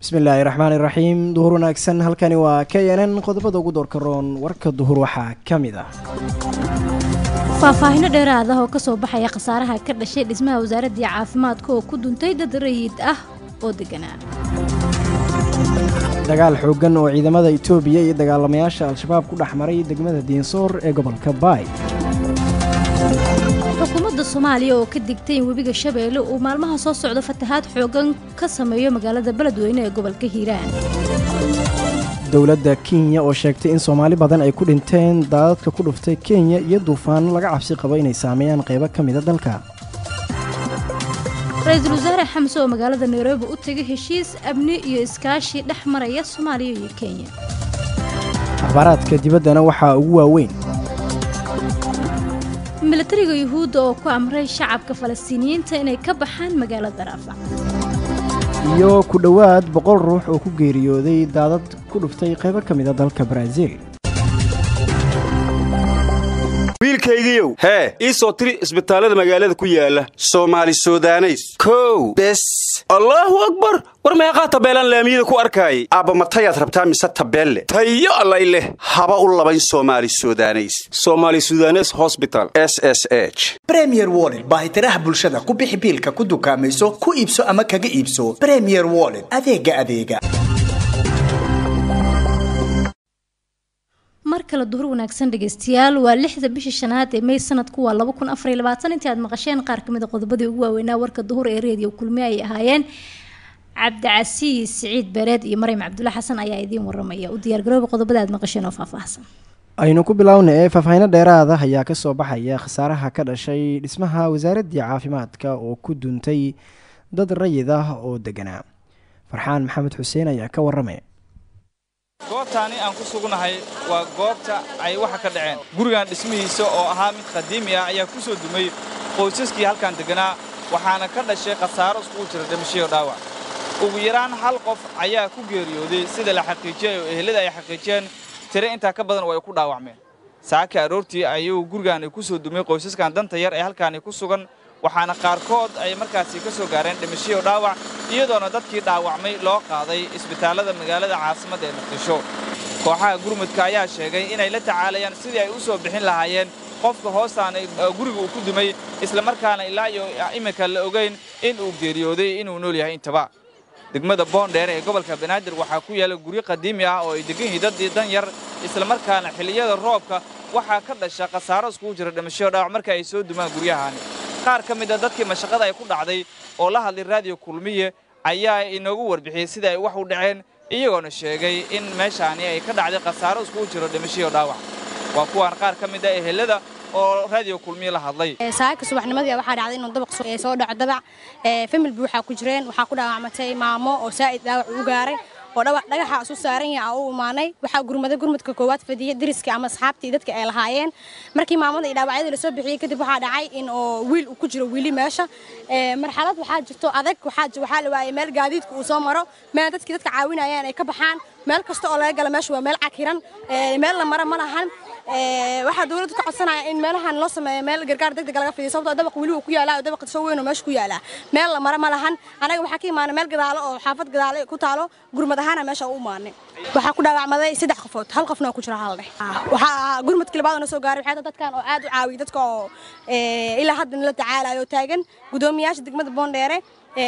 بسم الله الرحمن الرحيم ظهورنا أكسن هل كان وكيانا قضبة دور كرون ورك الظهور وحا كامدة faahfaahin dheeraad ah oo ka soo baxaya khasaaraha ka dhashay dhismaha wasaaradda caafimaadka oo ku duntay dad rayid ah oo deganaa dagaal xoogan oo ciidamada Itoobiya iyo dagaalamayaasha al-shabaab ku dhaxmaray degmada Diinsoor ee gobolka Baay xukuumadda Soomaaliya oo ka digtay in webiga Shabeelle uu maalmaha soo socdo fatahaad xoogan ka sameeyo magaalada Beledweyne ee gobolka Hiiraan dowladda Kenya oo sheegtay in Soomaali badan ay ku dhinteen daadadka ku dhuftay Kenya iyo duufaan laga cabsi qabo inay saameeyaan qaybo ka mid ah dalka Ra'iisul Wasaare Xamse oo magaalada Nairobi u tagay heshiis amni iyo iskaashi dhex maraya Soomaaliya iyo Kenya akhbaraadka dibaddana waxaa ugu waaweyn militariga Yuhuudda oo ku amray shacabka Falastiiniyiinta inay ka baxaan magaalada Rafah iyo ku dhawaad 100 ruux oo ku geeriyooday daadad ku dhuftay qaybo ka mid ah dalka Brazil wiilkaygiiyow ii soo tiri isbitaalada magaalada ku yaala Soomaali Suudaneys kow bes Allahu akbar war meeqa tabeelan laamiyada ku arkay aba matayaad rabtaa mise tabeelle tayo alla ileh haba u labayn Soomaali Suudaneys Hospital SSH Premier Wallet baahitiraha bulshada ku bixi biilka ku dukaamayso ku iibso ama kaga iibso Premier Wallet adeega markala duhur wanaagsan dhageystayaal waa 6 bisha shanaad ee May sanadku waa 2024 intii aad maqasheen qaar kamid ah qodobadii ugu waaweynaa warka duhur ee radio kulmiye ay ahaayeen Cabdicasiis Saciid Bareed iyo Maryam Cabdulla Xasan ayaa idin waramaya u diyaar garoob qodobada aad maqasheen oo faahfaahsan aynu ku bilawnay faahfaahin dheeraad ah ayaa ka soo baxaya khasaaraha ka dhashay dhismaha wasaaradda caafimaadka oo ku duntay dad rayid ah oo deganaa Farxaan Maxamed Xuseen ayaa ka waramay goobtaani aan ku sugnahay waa goobta ay waxa ka dhaceen gurigan dhismihiisa oo ahaa mid qadiimi ah ayaa ku soo dumay qoysaskii halkan deganaa waxaana ka dhashay khasaaro isku jira dhimasho dhaawac ugu yaraan hal qof ayaa ku geeriyooday sida la xaqiijiyay oo ehelada ay xaqiijiyeen tire inta ka badan way ku dhaawacmeen saaka aroortii ayuu gurigan ku soo dumay qoysaskan danta yar ee halkan ku sugan waxaana qaarkood ay markaasi ka soo gaareen dhimasho dhaawac iyadoona dadkii dhaawacmay loo qaaday isbitaalada magaalada caasimadda ee Muqdisho kooxaha gurmudka ayaa sheegay inay la tacaalayaan sidii ay u soo bixin lahaayeen qofka hoostaana guriga uu ku dumay isla markaana ilaa iyo imika la ogeyn in uu geeriyooday inuu nool yahay intaba degmada Boondheer ee gobolka Banaadir waxaa ku yaala guri qadiimi ah oo ay degan yihiin dad dan yar isla markaana xilliyada roobka waxaa ka dhasha khasaaro isku jira dhimasho dhaawac marka ay soo dumaan guryahan qaar ka mid ah dadkii mashaqada ay ku dhacday oo la hadlay radio kulmiye ayaa inoogu warbixiyay sida ay wax u dhaceen iyagoona sheegay in meeshaani ay ka dhacday khasaaro isku jira dhimasho dhaawac waa kuwan qaar ka mid ah ehelada oo radio kulmiye la hadlay saaka subaxnimadii waxa dhacday in dabaq soo dhaco dabac family buuxa ku jireen waxa ku dhaawacmatay maamo oo saaid dhaawac u gaaray oo dhagaxa isu saaran yahay oo u imaanay waxa gurmadka koowaad fadiyay dariska ama asxaabtii dadka ay lahaayeen markii maamada dhaawacyada la soo bixiyay kadib waxa dhacay in oo wiil ku jiro wiili meesha marxalad waxa jirto adag waxa la waayay meel gaadiidku uu soo maro meel dadka caawinayaan ay ka baxaan meel kasta oo laga gala meesha waa meel cakiran meel la maro ma lahan waxa dawladdu ka codsanaya in meelahan loo sameeyo meel gargaar degdeg laga fidiyo sababtoo dabaq wili uu ku yaala dabaq soo weyn oo meesha ku yaala meel la maro ma lahan anaga waxa ka imaanay meel gadaalo oo xaafad gadaalo ku taalo gurmad ahaan meesha u imaanay waxa ku dhaawacmaday 3 qofood hal qofna ku jira hal waxa gurmadkii labaadna soo gaaray waxay dadkan oo aad u caawiyo dadka oo ilaa hadda la tacaalayo taagan gudoomiyaasha degmada Boondheere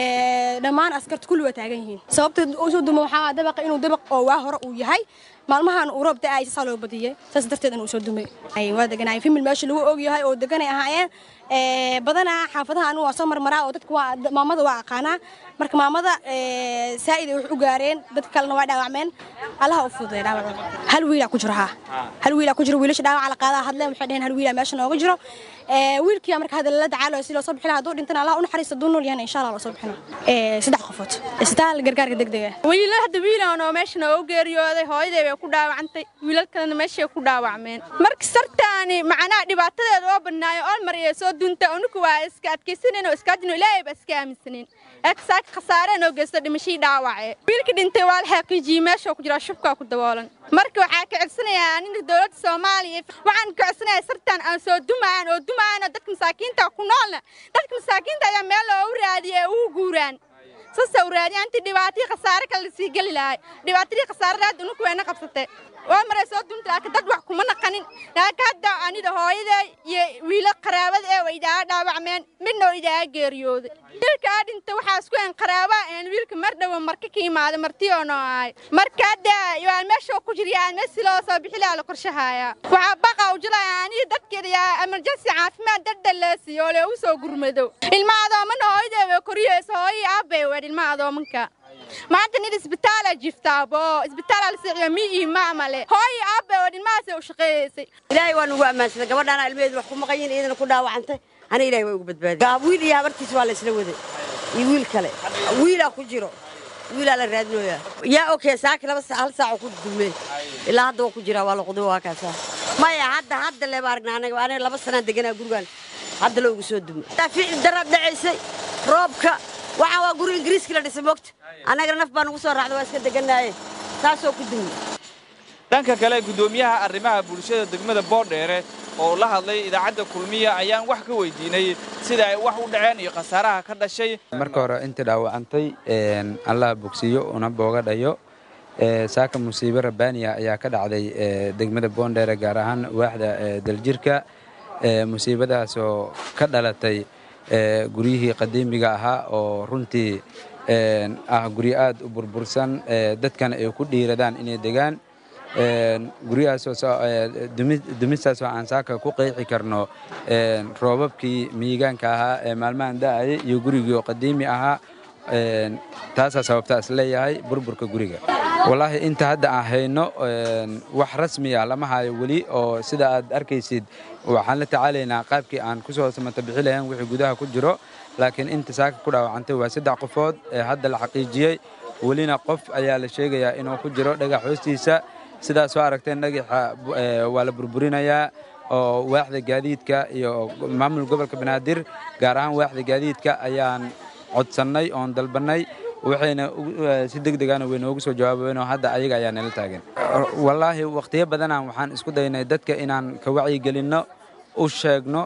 dhamaan askarta kulli waa taagan yihiin sababta uu soo dumo waxa dabaq inuu dabaq oo waa hore uu yahay maalmahan uu roob da'ay si loo badiyay saas darteed inuu soo dumay ay waa deganay family meesha lagu og yahay oo deganay ahaayeen badana xaafadaha anu waa soo marmaraa oo dadku waa maamada waa aqaana marka maamada saaid wax u gaareen dadka kalena waa dhaawacmeen allaha u fududay dhaawac hal wiil ku jira hal wiil ku jira wiilasha dhaawac la qaada hadleen waxay dhaheen hal wiil meesha nooga jiro wiilkii marka hadal la tacaalo si loo soo bixin haduu dhintana allah u naxariisto duunul yahay insha Allah loo soo bixin 3 qofood isbitaal gargaarka degdega wiilal hadda wiilaan oo meesha nooga geeriyooday hooyaday way ku dhaawacantay wiilal kalena meesha ku dhaawacmeen marka sartaani macnaa dhibaatadeeda oo banaayo oo mariyay soo dunta unuku waa iska adkaysaneen oo iska adino ilaahay bas ka aaminsaneen aksaak khasaareen oo geysta dhimashii dhaawace wiilka dhintay waa la xaqiijiyay meesha ku jira shubka ku daboolan marka waxa ka codsanaya in dawladda Soomaaliya waxaan ka codsanaya sartaan aan soo dumaan oo dadka masaakiinta ku nool dadka masaakiinta ayaa meel loo raadiyay oo guuraan sawraani anti dhibaatii khasaare kala sii gali lahay dhibaatii khasaaraad unu kuweena qabsatay waa maray soo dunta ka dad wax kuma naqanin naagada anida hooyada iyo wiila qaraabad ee waydaa dhaawacmeen midna idaa geeriyooday dilka dhinta waxa isku aan qaraaba aan wiilka mar dhaw marka ka yimaado martiyono ay markada iyo meesha ku jiriyaan meesha loo soo bixilaa la qorshahaya waxa baqa u jilaani dadkeeda emergency caafimaad dadalaasiyo le u soo gurmado ilmaado man hooyada koriyayso hooy aabay wad ilmaado manka maanta nid isbitaal jiftaabo isbitaal la sii mi imaamale hooy aabay wad ilmaas u shaqeeyay ilaahay waan ugu ammaansan gabadhana ilmeed wax ku maqayin idin ku dhaawacantay ana ilaahay way ugu badbaadiyay gaabwiil iyo habartiis waa la isla waday iyo wiil kale wiila ku jiro wiila la raadnooya yaa okay saaki hal saac ku dumay ilaa hadda ku jira waa la qodo waa kaasa maya hadda le baargnaa anaga 2 sano deganaa gurigan hadda loo ugu soo dumay ficil darab dhacaysay roobka waxa waa guri Ingiriiska la dhisay moogta anaga naf baan ugu soo raacday waa iska deganaaye taasoo ku dumay dhanka kale gudoomiyaha arrimaha bulshada degmada Boondheere oo la hadlay idaacadda kulmiya ayaan wax ka weydiinay sida ay wax u dhaceen iyo khasaaraha ka dhashay marka hore inta dhaawacantay Allah bogsiyo una booga dhayo saaka musiibo rabbaaniya ayaa ka dhacday degmada Boondheere gaar ahaan waaxda daljirka musiibadaas oo ka dhalatay guriyihii qadiimiga ahaa oo runtii guri aad u burbursan dadkan ay ku dhiiradaan inay degaan guriyahaas oo dumistaas oo aan saaka ku qeexi karno roobabkii miigaanka ahaa ee maalmahan da'ay iyo gurigii qadiimi ahaa taasa sababtaas leeyahay burburka guriga wallahi inta hadda aan hayno wax rasmi ah lama hayo wali oo sida aad arkaysid waxaan la tacaalaynaa qaabkii aan ku soo samata bixi lahayn wixii gudaha ku jiro laakiin inta saaka ku dhaawacantay waa 3 qofood ee hadda la xaqiijiyay walina qof ayaa la sheegayaa inuu ku jiro dhagax hoostiisa sidaas oo aragteen dhagaxa waa la burburinayaa oo waaxda gaadiidka iyo maamul gobolka Banaadir gaar ahaan waaxda gaadiidka ayaan codsanay oo dalbanay waxayna si degdeg ah way noogu soo jawaabeen oo hadda ayaga ayaa nala taagan wallahi waqtiyo badan waxaan isku daynay dadka inaan ka wacyi gelino u sheegno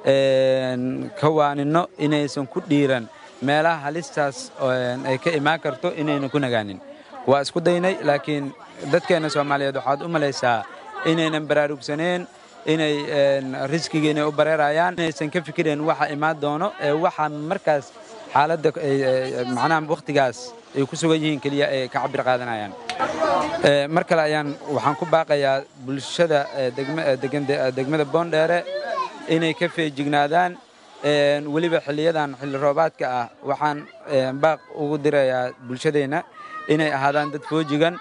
ka waanino inaysan ku dhiiran meelaha halistaas ay ka imaan karto inayna ku nagaanin waa isku daynay laakiin dadkeena Soomaaliyeed waxaad u malaysaa inaynan baraarugsaneen inay riskigeena u bareerayaan inaysan ka fikireen waxa imaan doono waxa markaas xaaladda macnaha waqtigaas ay ku sugan yihiin kaliya ee ka cabir qaadanayaan mar kale ayaan waxaan ku baaqayaa bulshada degmada Boondheere inay ka feejignaadaan waliba xiliyadan xilli roobaadka ah waxaan baaq ugu dirayaa bulshadeena inay ahaadaan dad foojigan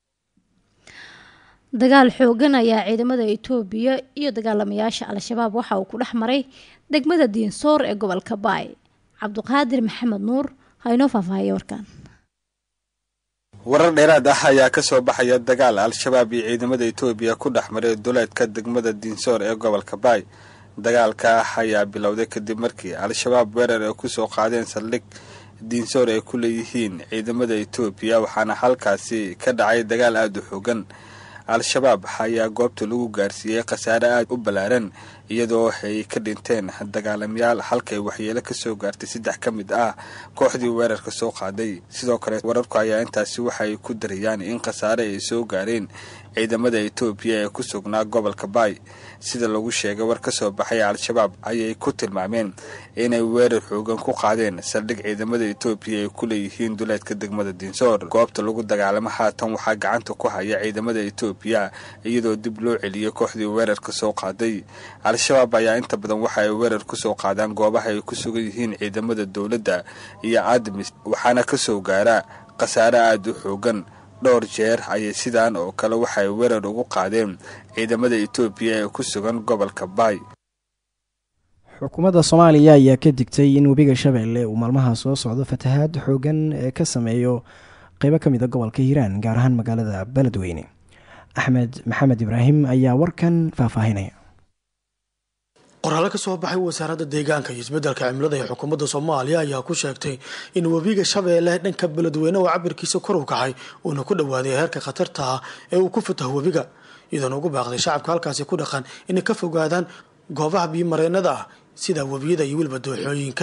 dagaal xoogan ayaa ciidamada Itoobiya iyo dagaalamayaasha Al-Shabaab waxa uu ku dhaxmaray degmada Diinsoor ee gobolka Baay Cabduqaadir Maxamed Nuur hayno faahfaahiyo warkan warar dheeraad ah ayaa ka soo baxaya dagaal Al-Shabaab iyo ciidamada Itoobiya ku dhaxmaray duleedka degmada Diinsoor ee gobolka Baay dagaalka ayaa bilowday kadib markii Al-Shabaab weerar ay ku soo qaadeen saldhig Diinsoor ay ku leeyihiin ciidamada Itoobiya waxaana halkaasi ka dhacay dagaal aad u xooggan Al-Shabaab ayaa goobta lagu gaarsiiyay khasaare aad u balaaran iyadoo ay ka dhinteen dagaalamayaal halkay waxyeelo ka soo gaartay 3 ka mid ah kooxdii weerarka soo qaaday sidoo kale wararku ayaa intaasi waxay ku darayaan in khasaare ay soo gaareen ciidamada Itoobiya ee ku sugnaa gobolka Baay sida lagu sheegay war ka soo baxay Al-Shabaab ayay ku tilmaameen inay weerar xoogan ku qaadeen saldhig ciidamada Itoobiya ay ku leeyihiin duleedka degmada Diinsoor goobta lagu dagaalamo haatan waxaa gacanta ku haya ciidamada Itoobiya iyadoo dib loo celiyay kooxdii weerarka soo qaaday Al-Shabaab ayaa inta badan waxa ay weerar ku soo qaadaan goobaha ay ku sugan yihiin ciidamada dawladda iyo ADMIS waxaana ka soo gaara khasaare aad u xoogan dhowr jeer ayay sidaan oo kale waxay weerar ugu qaadeen ciidamada Itoobiya ee ku sugan gobolka Baay xukuumadda Soomaaliya ayaa ka digtay in webiga Shabeelle uu maalmaha soo socdo fatahaad xoogan ee ka sameeyo qaybo ka mid ah gobolka Hiiraan gaar ahaan magaalada Beledweyne Axmed Maxamed Ibraahim ayaa warkan faahfaahinaya qoraal ka soo baxay wasaaradda deegaanka iyo isbeddelka cimilada ee xukuumadda Soomaaliya ayaa ku sheegtay in webiga Shabeelle dhanka Beledweyne oo cabirkiisa kor u kacay oo ku dhawaaday heerka khatarta ah ee uu ku fataho webiga iyadoo ugu baaqday shacabka halkaasi ku dhaqan inay ka fogaadaan goobaha biyo mareennada ah sida webiyada iyo weliba dooxooyinka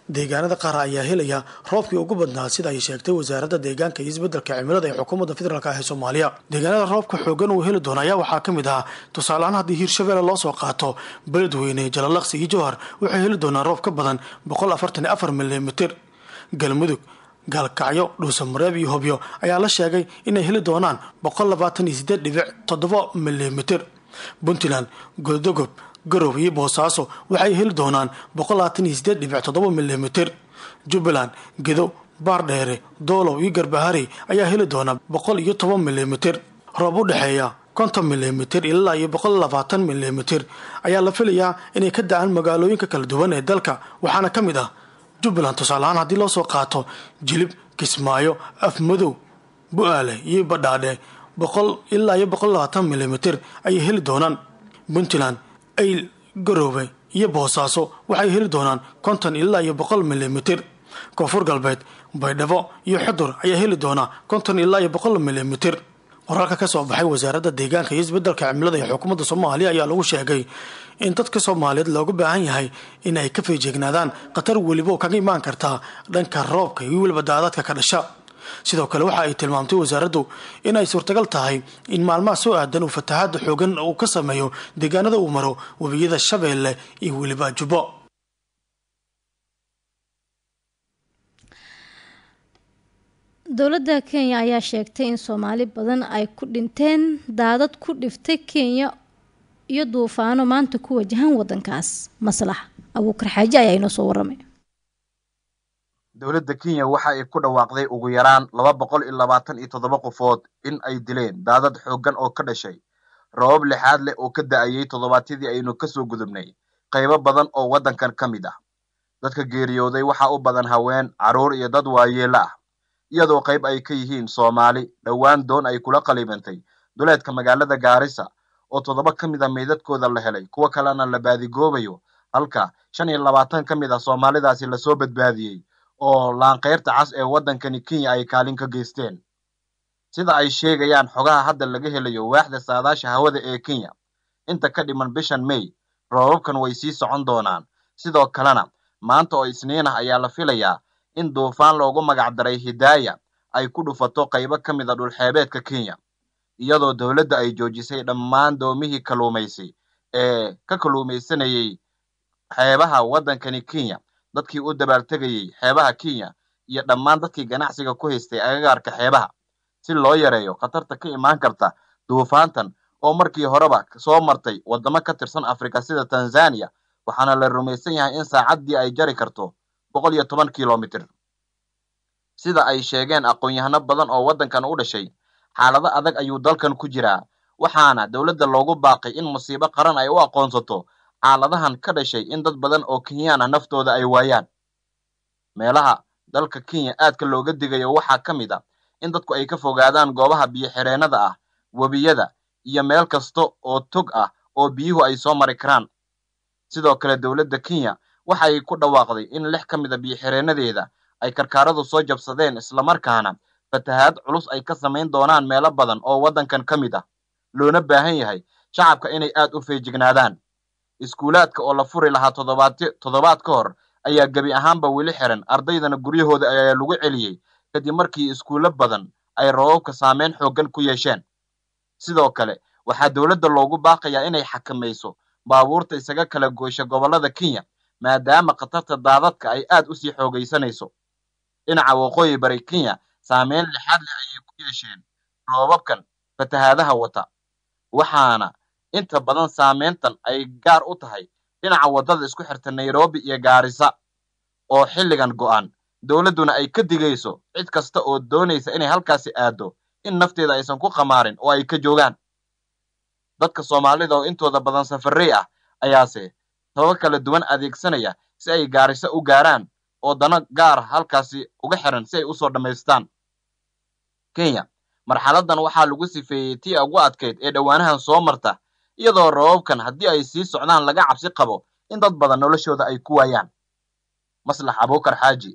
deegaanada qaar ayaa helaya roobkii ugu badnaa sida ay sheegtay wasaaradda deegaanka iyo isbeddelka cimilada ee xukuumadda federaalk ah ee Soomaaliya. Deegaanada roobka xoogan uu heli doono ayaa waxaa ka mid ah tusaale ahaan haddii Hirshabelle loo soo qaato Beledweyne, Jalalaqsi iyo Jowhar waxay heli doonaan roob ka badan 144 milimitir. Galmudug, Gaalkacyo, Dhuusamareeb iyo Hobyo ayaa la sheegay inay heli doonaan 128.7 milimitir. Puntland, Goldogob, Garowe iyo Boosaaso waxay heli doonaan 128.7 milimitir. Jubbaland, Gedo, Baardheere, Doolow iyo Garbahari ayaa heli doona 110 milimitir. Roob u dhexeeya 50 milimitir ilaa 120 milimitir ayaa la filayaa inay ka da'aan magaalooyinka kala duwan ee dalka, waxaana ka mid ah Jubbaland tusaale ahaan haddii loo soo qaato Jilib, Kismaayo, Afmadow, Bu'aale iyo Badhaadhe 100 ilaa 120 milimitir ayay heli doonaan. Puntland, Ayl, Garowe iyo Boosaaso waxay heli doonaan 50 ilaa 100 milimitir. Koonfur Galbeed, Baydhabo iyo Xudur ayaa heli doona 50 ilaa 100 milimitir. Qoraalka ka soo baxay wasaaradda deegaanka iyo isbeddelka cimilada ee xukuumadda Soomaaliya ayaa lagu sheegay in dadka Soomaaliyeed looga baahan yahay in ay ka feejignaadaan khatar waliba oo kaga imaan karta dhanka roobka iyo weliba daadadka ka dhasha. sidoo kale waxa ay tilmaamtay wasaaraddu in ay suurtagal tahay in maalmaha soo aadan uu fatahaad xoogan uu ka sameeyo deegaanada uu maro wabiyada Shabeelle iyo weliba Jubbo. dowladda Kenya ayaa sheegtay in Soomaali badan ay ku dhinteen daadad ku dhiftay Kenya iyo duufaano maanta ku wajahan wadankaas. Maslax Abuukar Xaaji ayaa inoo soo waramay. dowladda Kenya waxa ay ku dhawaaqday ugu yaraan 227 qofood in ay dileen daadad xoogan oo ka dhashay roob lixaad leh oo ka da'ayay toddobaadkii aynu ka soo gudubnay qaybo badan oo wadankan ka mid ah. dadka geeriyooday waxa u badan haween, caruur iyo dad waayeelo ah, iyadoo qayb ay ka yihiin Soomaali. dhawaan doon ay kula qalibantay duleedka magaalada Gaarisa oo 7 ka mid ah meydadkooda la helay, kuwa kalena la baadigoobayo, halka 25 ka mid ah Soomaalidaasi la soo badbaadiyay oo laanqeyrta cas ee wadankani Kenya ay kaalin ka geysteen. sida ay sheegayaan xogaha hadda laga helayo waaxda saadaasha hawada ee Kenya, inta ka dhiman bishan May roobabkan way sii socon doonaan. sidoo kalena maanta oo Isniin ah ayaa la filayaa in duufaan loogu magac daray Hidaya ay ku dhufato qaybo ka mid ah dhulxeebeedka Kenya, iyadoo dowladda ay joojisay dhammaan doomihii kalluumaysi ee ka kalluumaysanayay xeebaha wadankani Kenya, dadkii u dabaaldegayay xeebaha Kenya iyo dhammaan dadkii ganacsiga ku haystay agagaarka xeebaha, si loo yareeyo khatarta ka imaan karta duufaantan oo markii horeba soo martay wadamo ka tirsan Afrika sida Tanzania, waxaana la rumaysan yahay in saacadii ay jari karto 110 kilomitir. sida ay sheegeen aqoon-yahano badan oo wadankan u dhashay, xaalado adag ayuu dalkan ku jiraa, waxaana dowladda loogu baaqay in musiibo qaran ay u aqoonsato xaaladahan ka dhashay in dad badan oo Kenyaan ah naftooda ay waayaan. meelaha dalka Kenya aadka looga digayo waxaa ka mid ah in dadku ay ka fogaadaan goobaha biyo xireenada ah, wabiyada iyo meel kasta oo tog ah oo biyuhu ay soo mari karaan. sidoo kale dowladda Kenya waxa ay ku dhawaaqday in 6 ka mid ah biyo xireenadeeda ay karkaaradu soo jabsadeen, isla markaana fatahaad culus ay ka sameyn doonaan meelo badan oo wadankan ka mid ah, loona baahan yahay shacabka inay aad u feejignaadaan. iskuulaadka oo la furi lahaa toddobaad ka hor ayaa gabi ahaanba weli xiran, ardaydana guryahooda ayaa lagu celiyay kadib markii iskuulo badan ay roobabka saameyn xoogan ku yeesheen. sidoo kale waxaa dowladda loogu baaqayaa inay xakamayso baabuurta isaga kala goysha gobolada Kenya, maadaama khatarta daadadka ay aad u sii xoogaysanayso. dhinaca waqooyi bari Kenya saameyn lixaad leh ayay ku yeesheen roobabkan fatahaadaha wata, waxaana inta badan saameyntan ay gaar u tahay dhinaca wadada isku xirta Nairobi iyo Gaarisa oo xilligan go'an. dowladduna ay ka digayso cid kasta oo doonaysa inay halkaasi aado in nafteeda aysan ku qamaarin oo ay ka joogaan. dadka Soomaalida oo intooda badan safarey ah ayaase sabab kala duwan adeegsanaya si ay Gaarisa u gaaraan oo dana gaar halkaasi uga xiran si ay u soo dhameystaan. Kenya marxaladan waxaa lagu sifeeyay tii ugu adkeyd ee dhawaanahan soo marta, iyadoo roobabkan haddii ay sii socdaan laga cabsi qabo in dad badan noloshooda ay ku waayaan. Maslax Abuukar Xaaji,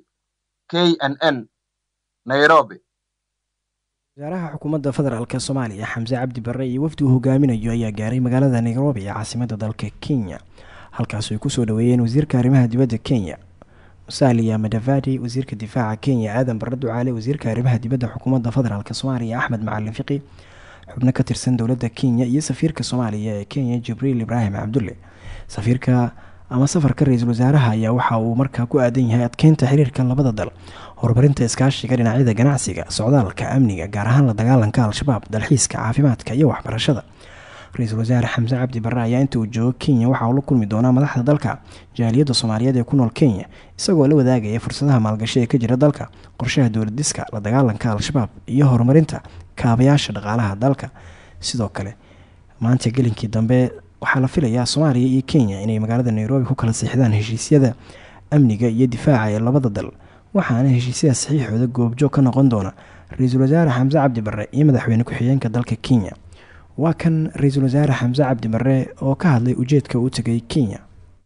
KNN, Nairobi. wasaaraha xukuumadda federaalk Soomaaliya Xamse Cabdi Barre iyo wafdi uu hogaaminayo ayaa gaaray magaalada Nairobi ee caasimadda dalka Kenya, halkaas ay ku soo dhaweeyeen wasiirka arrimaha dibadda Kenya musalia madavadi, wasiirka difaaca kenya aadan barre ducaale, wasiirka arrimaha dibadda xukuumadda federaalk soomaaliya axmed macalin fiqi, xubno ka tirsan dowladda kenya iyo safiirka soomaaliya ee kenya jibriil ibraahim cabdulle. safiirka ama safarka ra-iisul wasaaraha ayaa waxa uu markaa ku aadan yahay adkeynta xiriirka labada dal, horumarinta iskaashiga dhinacyada ganacsiga, socdaalka, amniga, gaar ahaan la dagaalanka al-shabaab, dalxiiska, caafimaadka iyo waxbarashada. ra-iisul wasaare xamse cabdi barre ayaa inta uu joogo kenya waxa uu la kulmi doonaa madaxda dalka, jaaliyadda soomaaliyeed ee ku nool kenya, isagoo la wadaagaya fursadaha maalgashi ee ka jira dalka, qorshaha dowladiska, la dagaalanka al-shabaab iyo horumarinta kaabayaasha dhaqaalaha dalka. sidoo kale maanta gelinkii dambe waxaa la filayaa soomaaliya iyo kenya inay magaalada nairobi ku kala siixdaan heshiisyada amniga iyo difaaca ee labada dal, waxaana heshiisyada saxiixooda goobjoog ka noqon doona ra-iisul wasaare xamse cabdi barre iyo madaxweyne ku-xigeenka dalka kenya. waa kan ra-iisul wasaare xamse cabdi barre oo ka hadlay ujeedka uu tegay kenya.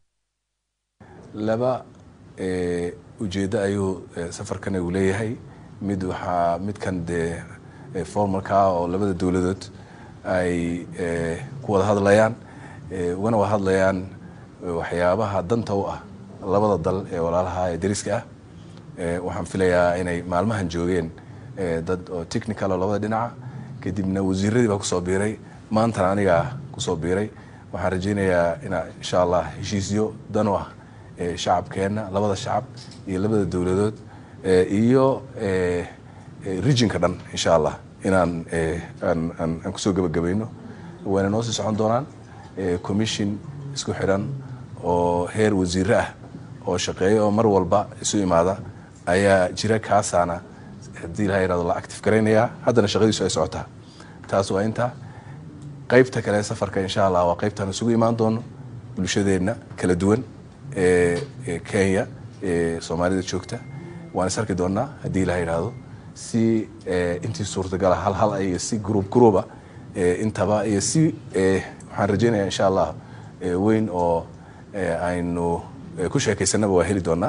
laba ujeeddo ayuu safarkan uu leeyahay. midkan dee formalka oo labada dowladood ay ku wada hadlayaan, ugana wada hadlayaan waxyaabaha danta u ah labada dal ee walaalaha ee dariska ah. waxaan filayaa inay maalmahan joogeen dad oo technical oo labada dhinaca, kadibna wasiiradii baa kusoo biiray, maantana anigaa kusoo biiray. waxaan rajaynayaa inaa insha allah heshiisyo dan u ah shacabkeenna, labada shacab iyo labada dowladood iyo regionka dhan insha allah inaan aan kusoo gabagabayno. wayna noo sii socon doonaan commission isku xidhan oo heer wasiire ah oo shaqeeya oo mar walba isu imaada ayaa jira. kaasaana haddii ilaha yidhahdo la active garaynayaa, haddana shaqadiisu ay socotaa. taas waa inta. qaybta kale safarka insha allah waa qaybtaan isugu imaan doono bulshadeenna kala duwan ee kenya ee soomaalida joogta. waan is arki doonaa haddii ilaha yidhaahdo si intii suurtagala hal iyo si gruuba intaba iyo si waxaan rajaynayaa insha allah weyn oo aynu ku sheekaysanaba waa heli doonaa.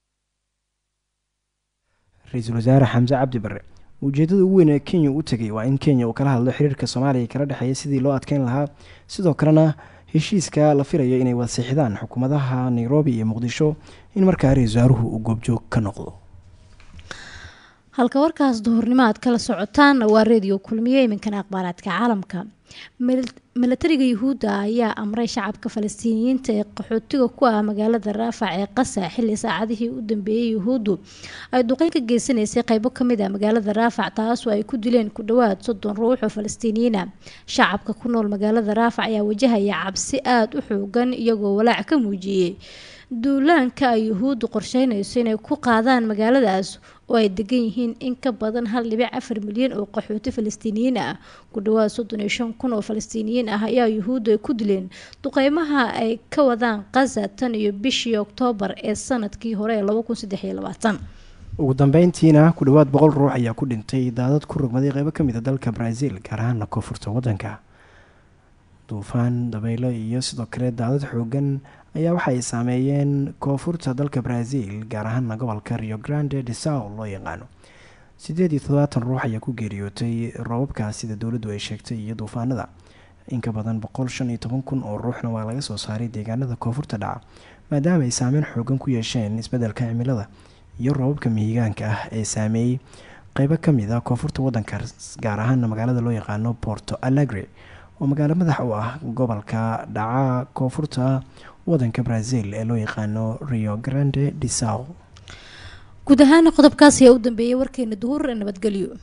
ra-iisul wasaare xamse cabdi barre ujeedada ugu weyn ee kenya u tegay waa in kenya uu kala hadlo xiriirka soomaaliya kala dhexeeya sidii loo adkeyn lahaa, sidoo kalena heshiiska la filayo inay wada siixdaan xukuumadaha nairobi iyo muqdisho in markaa ra-iisul wasaaruhu uu goobjoog ka noqdo. halka warkaas duhurnimo aad kala socotaan waa reediyo kulmiye. iminkana akhbaaraadka caalamka. milatariga yuhuudda ayaa amray shacabka falastiiniyiinta ee qaxootiga ku ah magaalada raafac ee qasa xilli saacadihii u dambeeyey yuhuuddu ay duqeyn ka geysanaysay qaybo kamid ah magaalada raafac, taasoo ay ku dileen ku dhowaad 30 ruux oo falastiiniyiina. shacabka ku nool magaalada raafac ayaa wajahaya cabsi aada u xoogan, iyagoo walaac ka muujiyey duulaanka ay yuhuuddu qorsheynayso inay ku qaadaan magaaladaas oo ay degan yihiin in ka badan 1.4 milyan oo qaxooti falastiiniyiin ah. ku dhawaad 35,000 oo falastiiniyiin ah ayaa yuhuuddu ay ku dileen duqeymaha ay ka wadaan Gaza tan iyo bishii Oktoobar ee sanadkii hore ee 2023. ugu dambeyntiina ku dhawaad 100 ruux ayaa ku dhintay daadad ku rogmaday qaybo ka mid ah dalka Brazil, gaar ahaan koonfurta waddanka. duufaan, dabaylo iyo sidoo kale daadad xoogan ayaa waxa ay saameeyeen koonfurta dalka Brazil, gaar ahaan gobolka Rio Grande do Sul loo yaqaano. 78 ruux ayaa ku geeriyootay roobabkaas sida dowladdu ay sheegtay iyo duufaanada. in ka badan 115,000 oo ruuxna waa laga soo saaray deegaanada koonfurta dhaca, maadaama ay saameyn xoogan ku yeesheen isbeddelka cimilada iyo roobabka mihigaanka ah ee saameeyey qaybo ka mid ah koonfurta waddanka, gaar ahaan magaalada loo yaqaano Porto Alegre oo magaalo madax u ah gobolka dhaca koonfurta waddanka Brazil ee loo yaqaano Rio Grande do Sul. guud ahaan qodobkaas ayaa u dambeeyay warkeena duhur. nabadgelyo.